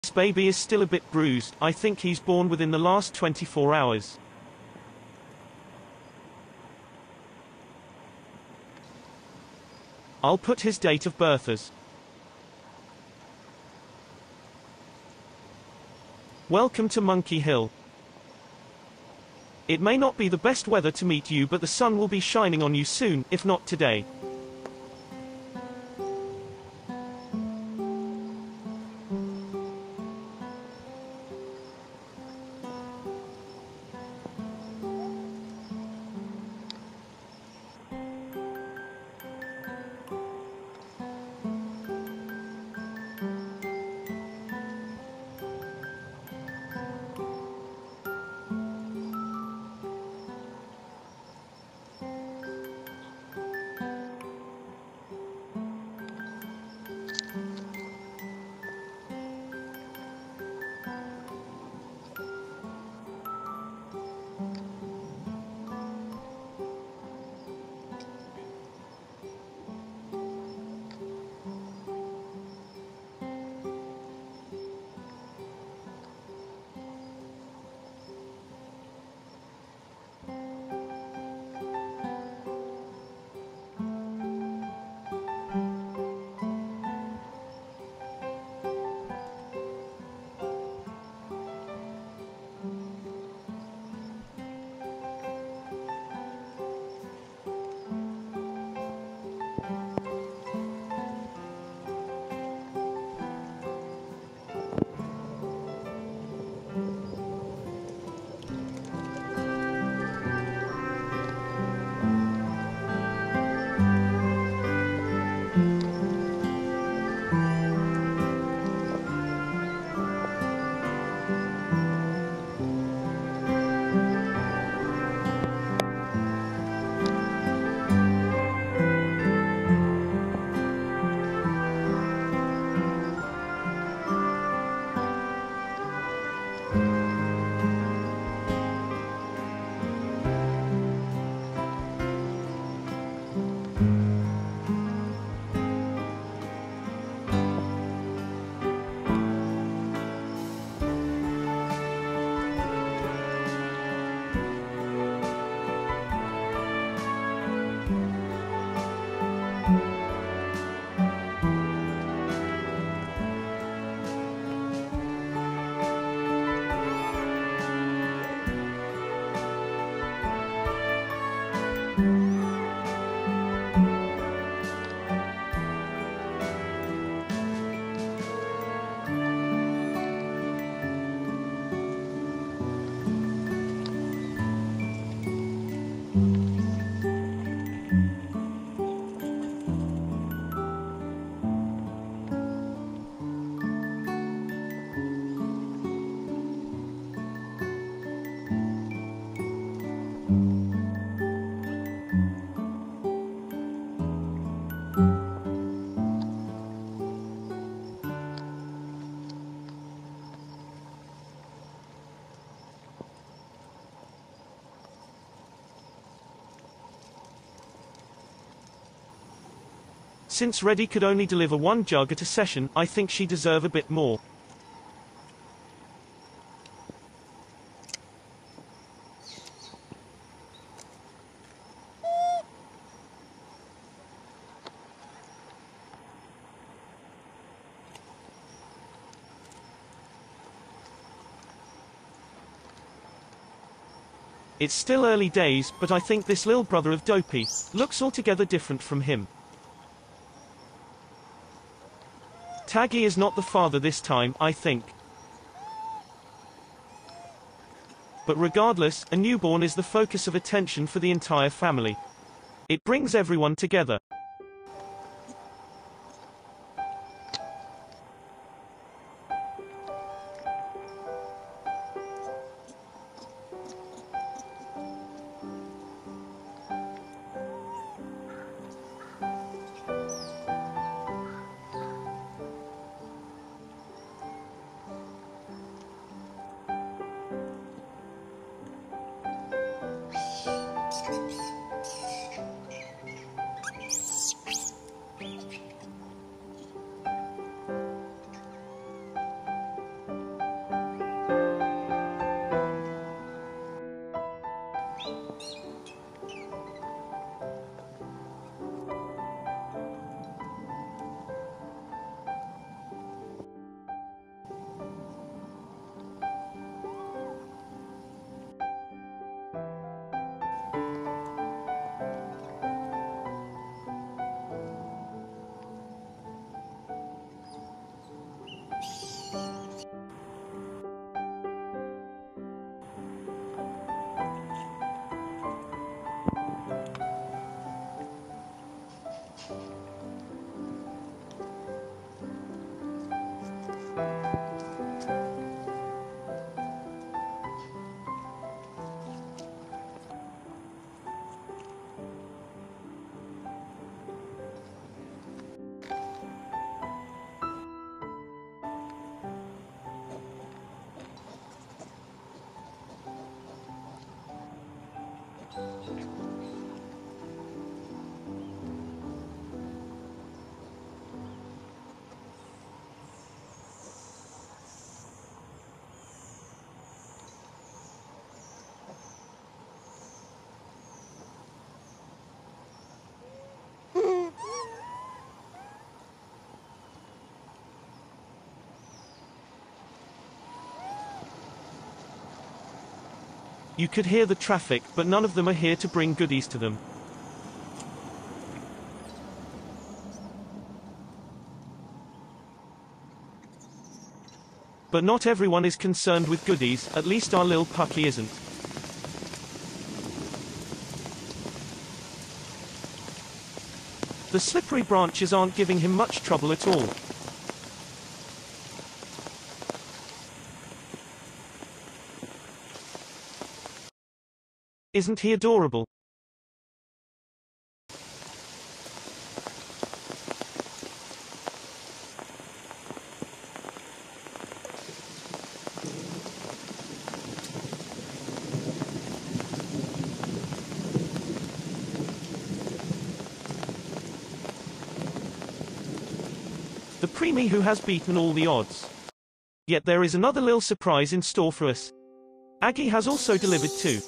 This baby is still a bit bruised. I think he's born within the last 24 hours. I'll put his date of birth as. Welcome to Monkey Hill. It may not be the best weather to meet you, but the sun will be shining on you soon, if not today. Since Reddy could only deliver one jug at a session, I think she deserves a bit more. It's still early days, but I think this little brother of Dopey looks altogether different from him. Aggy is not the father this time, I think. But regardless, a newborn is the focus of attention for the entire family. It brings everyone together. You could hear the traffic, but none of them are here to bring goodies to them. But not everyone is concerned with goodies, at least our lil Pucky isn't. The slippery branches aren't giving him much trouble at all. Isn't he adorable? The preemie who has beaten all the odds. Yet there is another little surprise in store for us. Aggy has also delivered too.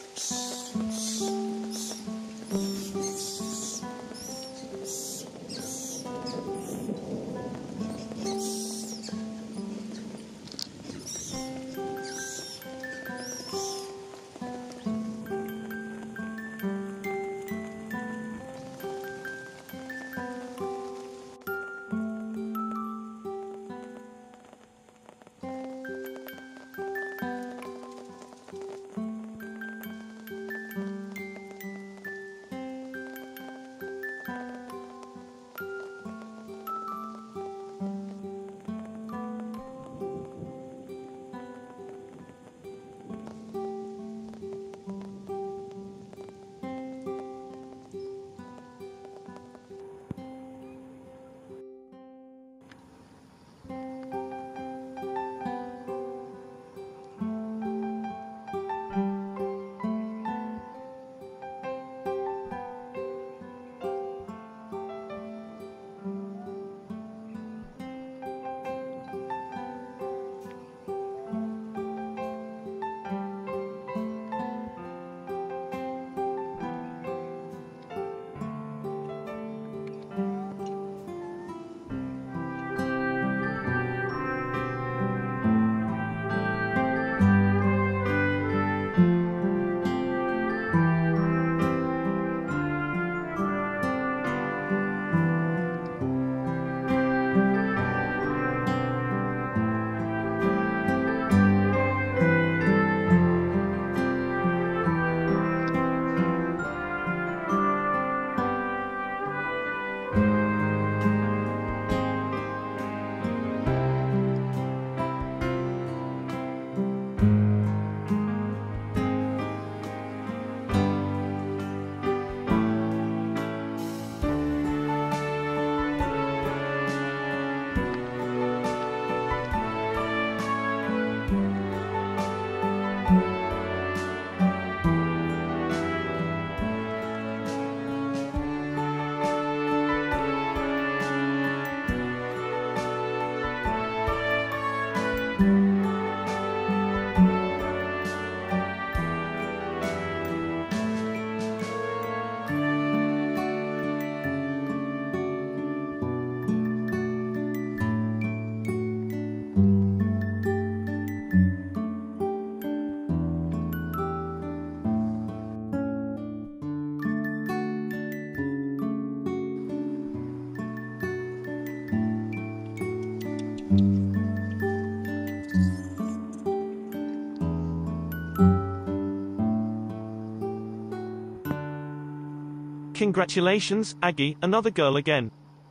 Congratulations, Aggy, another girl again.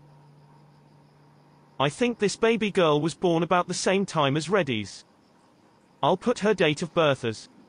I think this baby girl was born about the same time as Reddy's. I'll put her date of birth as